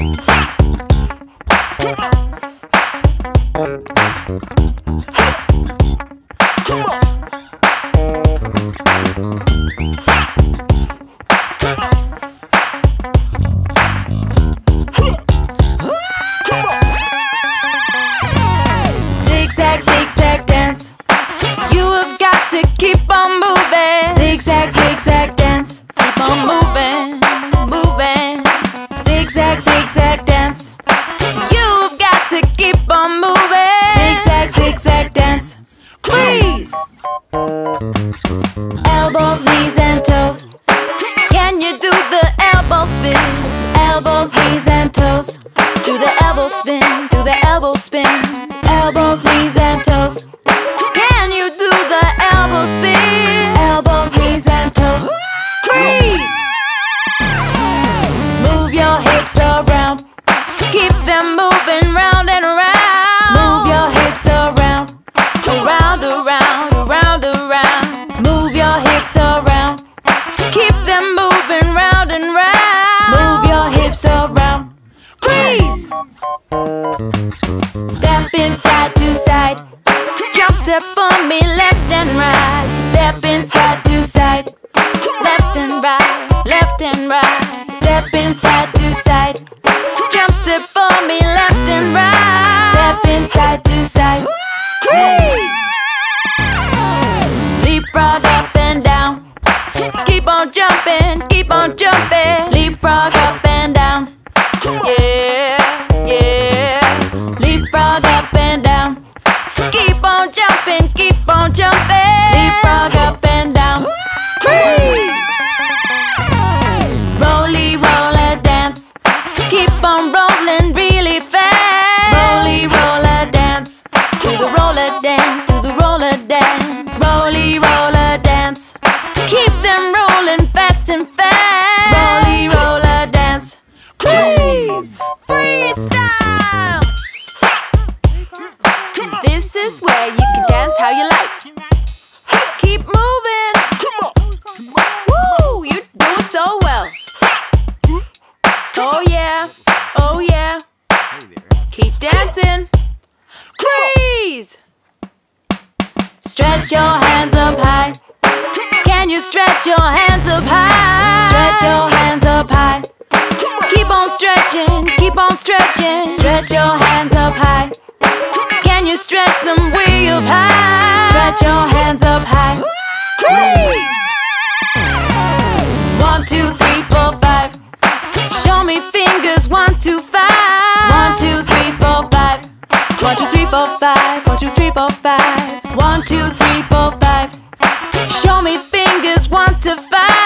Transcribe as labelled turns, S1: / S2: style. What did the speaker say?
S1: Zigzag, zigzag dance. You have got to keep on moving. Zigzag, zigzag dance. Keep on moving, moving. Zigzag, zigzag dance. You've got to keep on moving. Zigzag, zigzag dance. Freeze. Elbows, knees and toes. Can you do the elbow spin? Elbows, knees and toes. Do the elbow spin, do the elbow spin. Elbows, knees and toes. Can you do the elbow spin? Elbows, knees and toes. Freeze! Move your hips around. Keep them moving round and around. Move your hips around. Around, around, around, around. Move your hips around. Keep them moving round and round. Move your hips around. Freeze! Step inside to side. Jump step on me, left and right. Step inside to side. Left and right, left and right. Step inside to side. Jump step on me, left and right. Step inside to side. Freeze! Leapfrog up and down. Keep on jumping, keep on jumping. Leapfrog up and down. Yeah, yeah. Leapfrog up and down. Keep on jumping, keep on jumping. Leapfrog up and down. Freeze! Rolly roller dance. Keep on rolling really fast. Rolly roller dance. Do the roller dance, do the roller dance. Rolly roller dance. Keep them rolling fast and fast. Rolly roller dance. Freeze! Freestyle! This is where you can dance how you like. Keep moving. Woo! You're doing so well. Oh yeah, oh yeah. Keep dancing. Freeze! Stretch your hands up high. Can you stretch your hands up high? Stretch your hands up high. Keep on stretching, keep on stretching. Stretch your hands up high. Can you stretch them way up high? Stretch your hands up high. Freeze! 1, 2, 3, 4, 5. Show me fingers. 1, 2, 5. 1, 2, 3, 4, 5. 1, 2, 3, 4, 5. 1, 2, 3, 4, 5. 1, 2, 3, 4, 5. Show me fingers. 1 to 5.